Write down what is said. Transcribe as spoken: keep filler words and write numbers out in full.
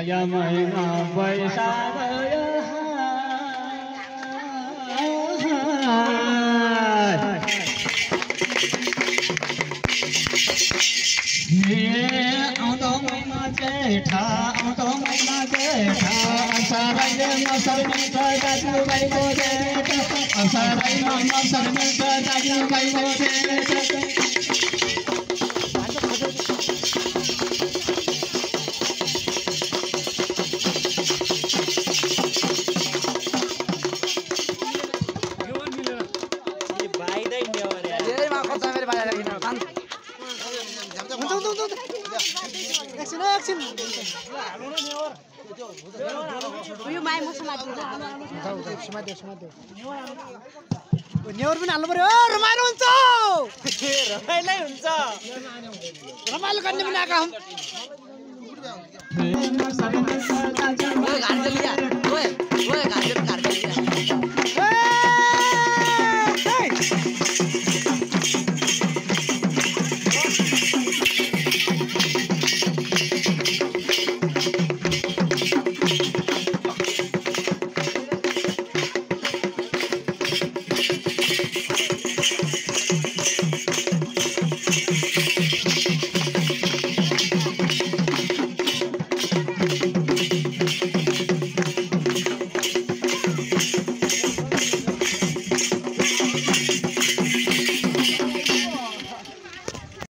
या महिना बैशाख आउँदो महिना जेठा आउँदो महिना जेठा असारैले मसर मिल्छ दाजुभाइको जेठ असारैमा मसर मिल्छ दाजुभाइको जेठ यो माइ मसला दिन्छ सुमा दे सुमा दे नेवर पनि हाल्नु पर्यो रमाइलो हुन्छ रमाइलै हुन्छ रमाइलो गर्ने पनि आका हुन् ओए गाडी लिया ओए ओए गाडी गाडी लिया